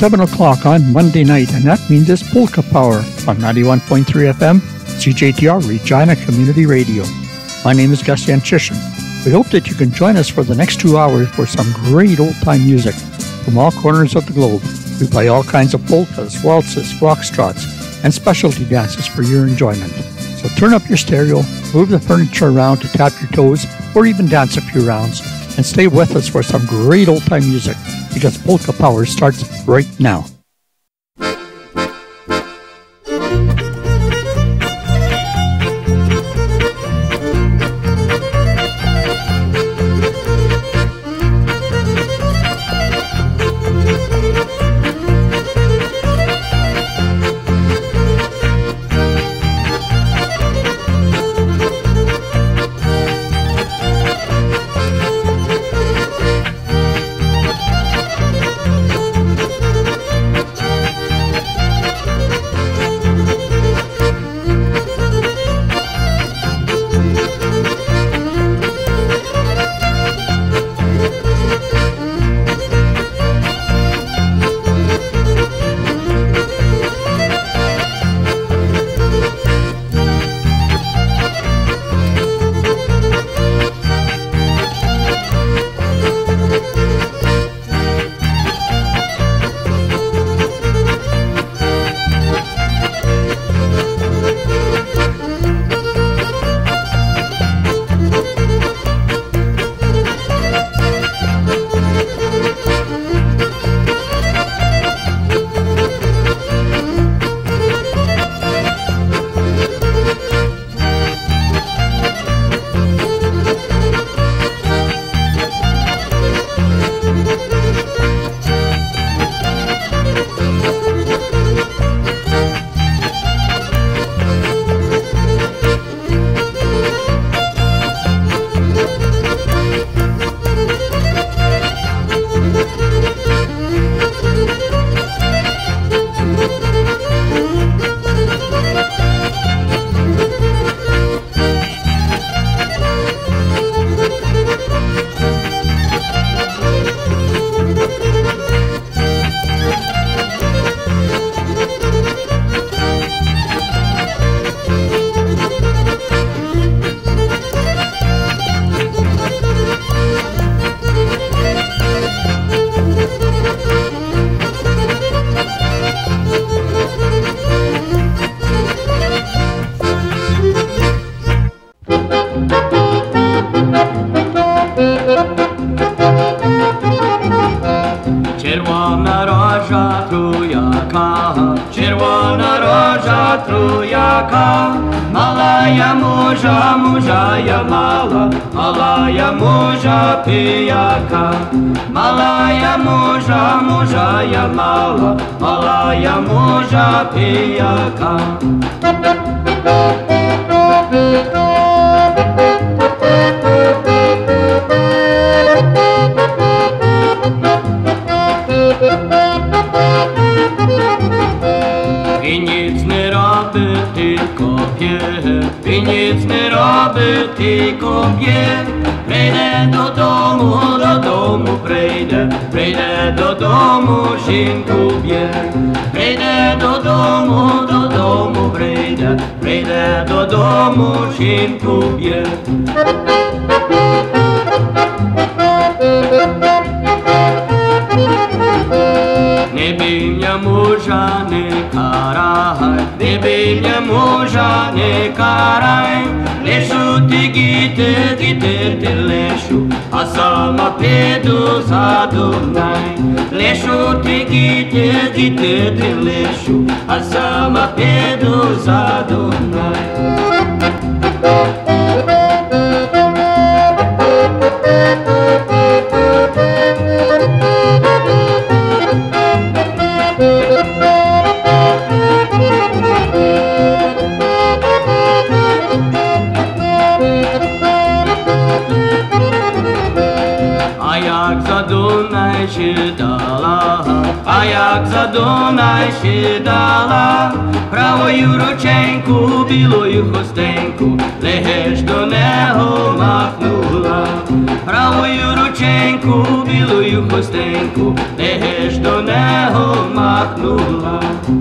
7 o'clock on Monday night, and that means it's Polka Power on 91.3 FM, CJTR Regina Community Radio. My name is Gus Yanchishin. We hope that you can join us for the next 2 hours for some great old-time music from all corners of the globe. We play all kinds of polkas, waltzes, foxtrots, and specialty dances for your enjoyment. So turn up your stereo, move the furniture around to tap your toes, or even dance a few rounds, and stay with us for some great old-time music, because Polka Power starts right now. Malaya moja, moja ya mala, malaya moja pijaka. I nic nie robi, tylko pije, i nic nie robi, tylko pije. Prejdę do domu, prejdę do domu, žinku bie. Prejdę do domu, prejdę do domu, žinku bie. Neby mě muža nekaraj, neby mě muža nekaraj. Lešu ty gite lešu, a sama pedu za Dunaj. Lešu ty gite lešu, a sama pedu za Dunaj. A jak za Dunaj się dala, prawою рученьку, білою хустеньку, легеш до нього махнула. Правою рученьку вірученьку, білою хустинку, де ж до нього махнула.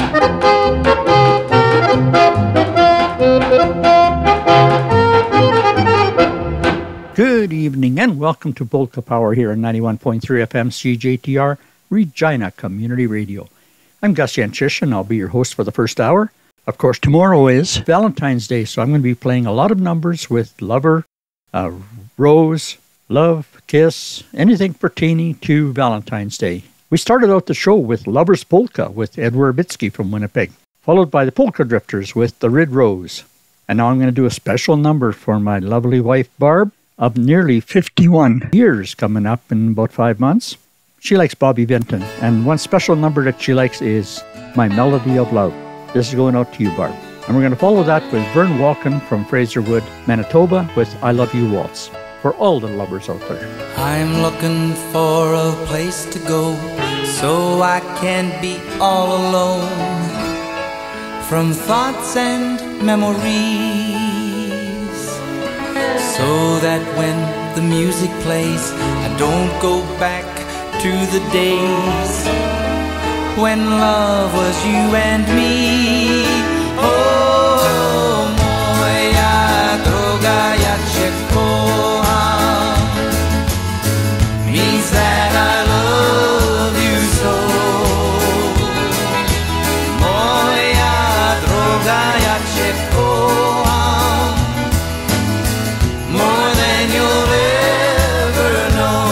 Good evening and welcome to Polka Power here on 91.3 FM CJTR, Regina Community Radio. I'm Gus Yanchish and I'll be your host for the first hour. Of course, tomorrow is Valentine's Day, so I'm going to be playing a lot of numbers with lover, rose, love, kiss, anything pertaining to Valentine's Day. We started out the show with Lover's Polka with Ed Werbitsky from Winnipeg, followed by the Polka Drifters with The Red Rose. And now I'm going to do a special number for my lovely wife, Barb, of nearly 51 years coming up in about 5 months. She likes Bobby Vinton, and one special number that she likes is My Melody of Love. This is going out to you, Barb. And we're going to follow that with Vern Walken from Fraserwood, Manitoba with I Love You Waltz, for all the lovers out there. I'm looking for a place to go so I can be all alone from thoughts and memories, so that when the music plays I don't go back to the days when love was you and me. Oh, moja droga, ja cię kocham, means that I love you so. Moja droga, ja cię kocham, more than you'll ever know.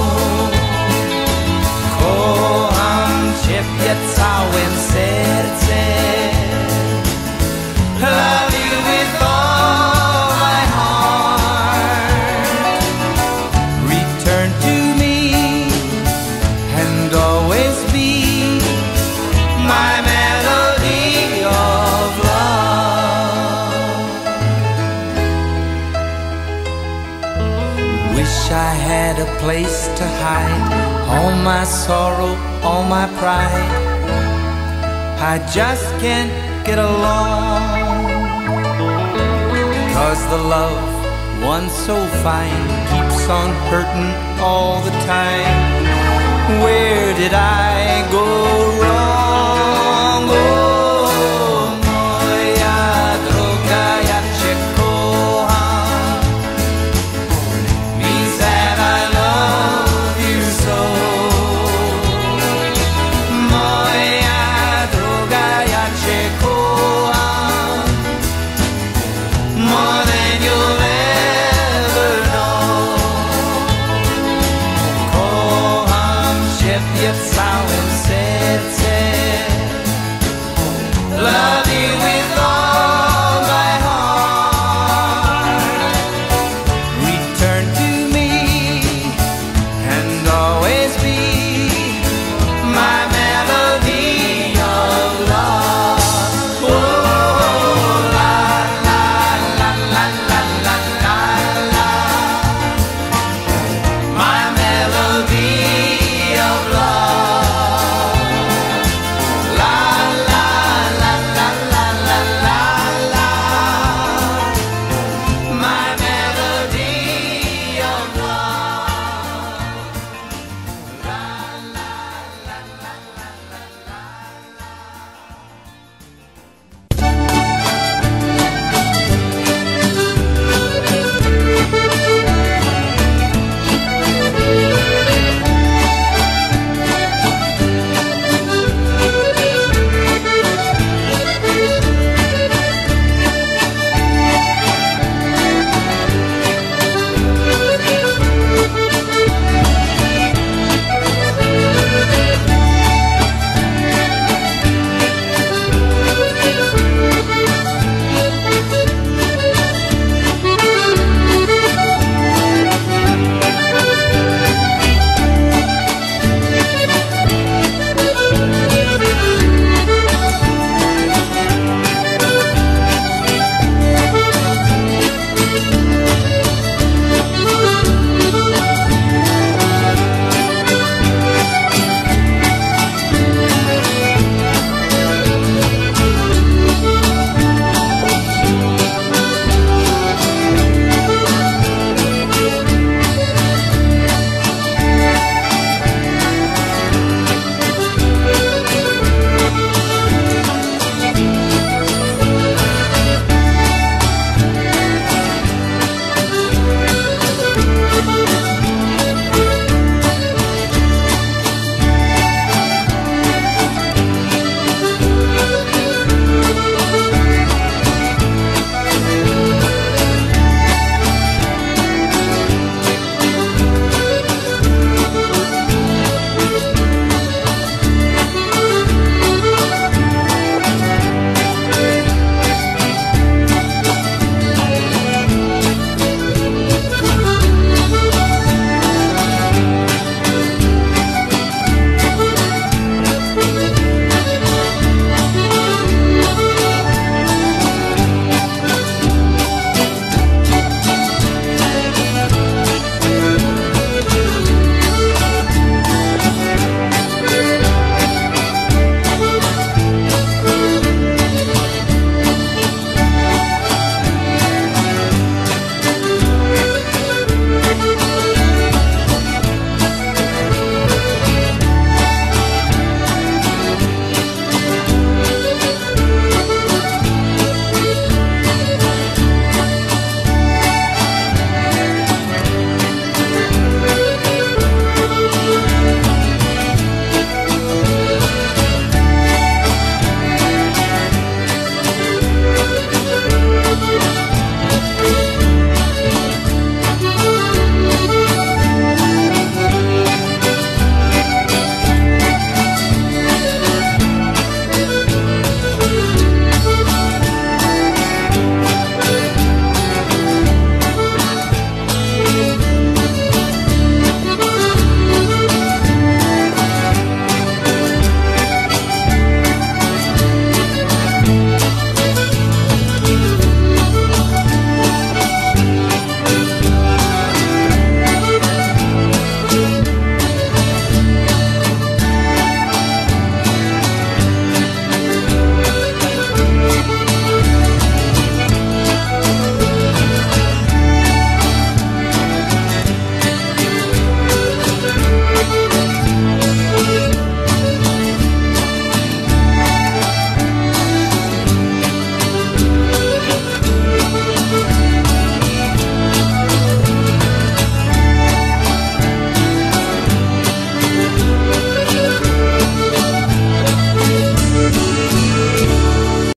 Kocham cię całym sercem, love you with all my heart. Return to me and always be my melody of love. Wish I had a place to hide all my sorrow, all my pride. I just can't get along, 'cause the love, once so fine, keeps on hurting all the time. Where did I go wrong? Oh, moja droga, ja cię kocham, means that I love you so. Moja droga, ja cię kocham, more than you'll ever know. Kocham ciebie całym sercem,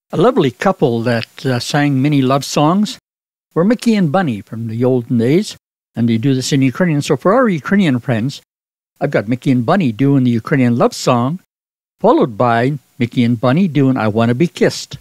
A lovely couple that sang many love songs were Mickey and Bunny from the olden days, and they do this in Ukrainian. So for our Ukrainian friends, I've got Mickey and Bunny doing the Ukrainian love song, followed by Mickey and Bunny doing I Wanna Be Kissed.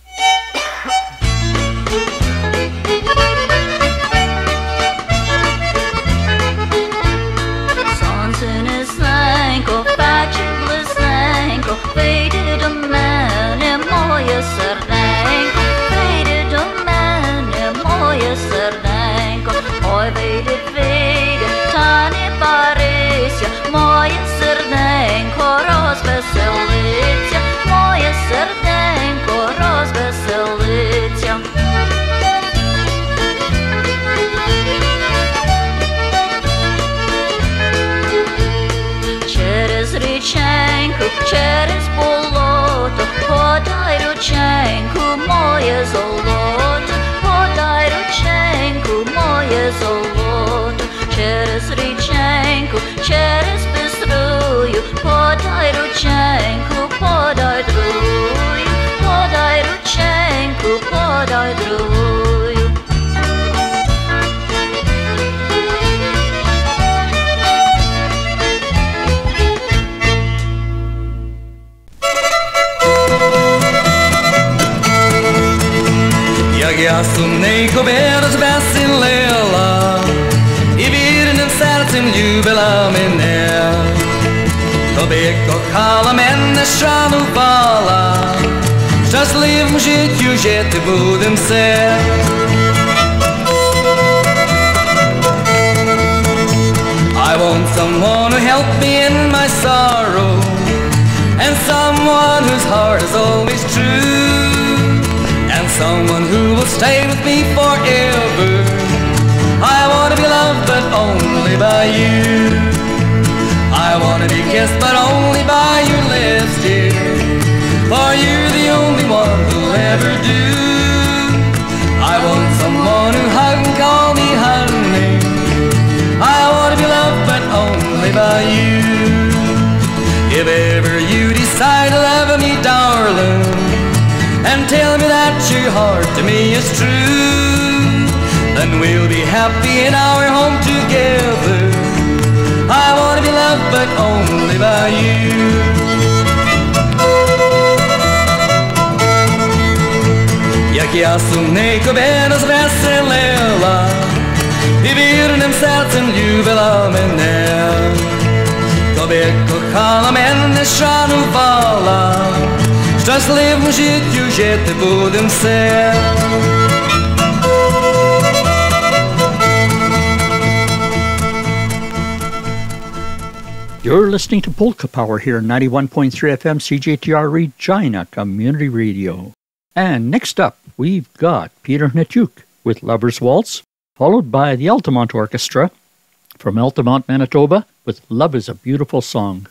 Через болото, подай рученьку, моє золото, подай рученьку, моє золото, через річеньку, через пеструю, подай рученьку, подай другую, подай рученьку, подай другую. Ja sumnej kobieta zbessillela I virnen sercem jubela minne Tobie kochała människan upala W szczęśliwym życiu żyć budem se I want someone who help me in my sorrow And someone whose heart is always true Someone who will stay with me forever I want to be loved but only by you I want to be kissed but only by your lips, dear For you're the only one who'll ever do I want someone who hug and call me honey I want to be loved but only by you If ever you decide to love me, darling And tell me that your heart to me is true Then we'll be happy in our home together I want to be loved but only by you Jak ja sumnej kobieta zveselila I virnem sercem ljubila mene Tobie kochana människan upala W szczęśliwym życiu żyć budem se You're listening to Polka Power here on 91.3 FM CJTR Regina Community Radio. And next up, we've got Peter Hnatyuk with Lover's Waltz, followed by the Altamont Orchestra from Altamont, Manitoba, with Love is a Beautiful Song.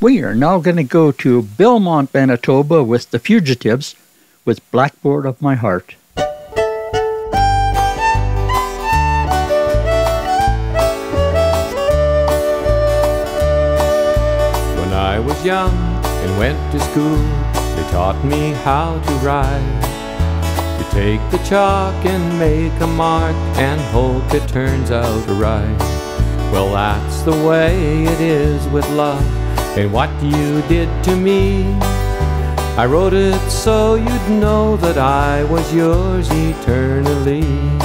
We are now going to go to Belmont, Manitoba with the Fugitives with Blackboard of My Heart. When I was young and went to school, they taught me how to write. You take the chalk and make a mark and hope it turns out right. Well, that's the way it is with love and what you did to me. I wrote it so you'd know that I was yours eternally.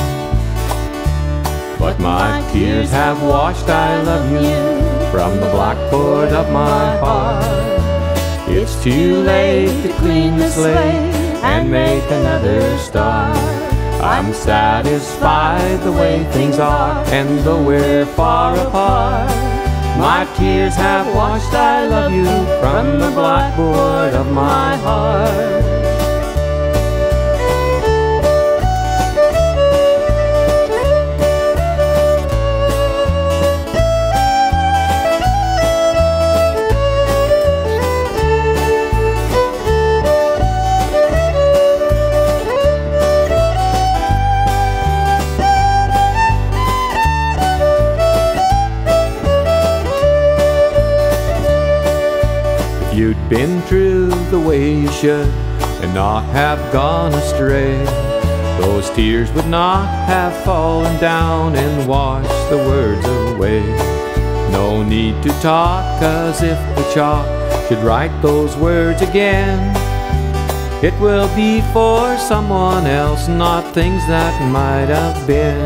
But my tears have washed I love you from the blackboard of my heart. It's too late to clean the slate and make another start. I'm satisfied the way things are, and though we're far apart, my tears have washed I love you from the blackboard of my heart. You'd been true the way you should and not have gone astray, those tears would not have fallen down and washed the words away. No need to talk as if the chalk should write those words again. It will be for someone else, not things that might have been.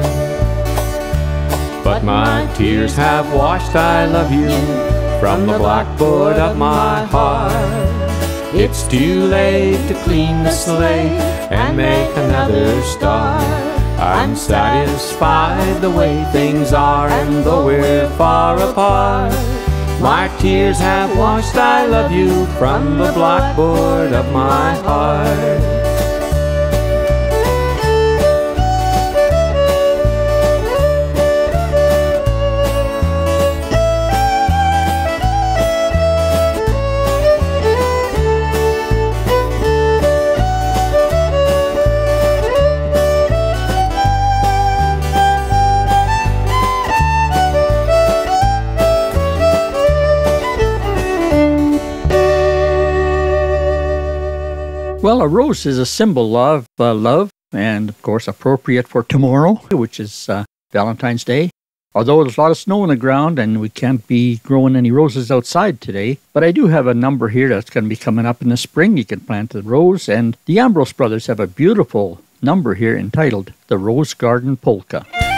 But my tears have washed I love you from the blackboard of my heart. It's too late to clean the slate and make another start. I'm satisfied the way things are, and though we're far apart, my tears have washed I love you from the blackboard of my heart. Well, a rose is a symbol of love and, of course, appropriate for tomorrow, which is Valentine's Day. Although there's a lot of snow on the ground and we can't be growing any roses outside today. But I do have a number here that's going to be coming up in the spring. You can plant a rose. And the Ambrose brothers have a beautiful number here entitled The Rose Garden Polka.